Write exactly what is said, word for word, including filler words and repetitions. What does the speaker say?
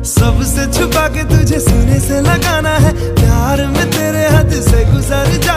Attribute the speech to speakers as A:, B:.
A: सबसे छुपा के तुझे सीने से लगाना है, प्यार में तेरे हद से गुजर जा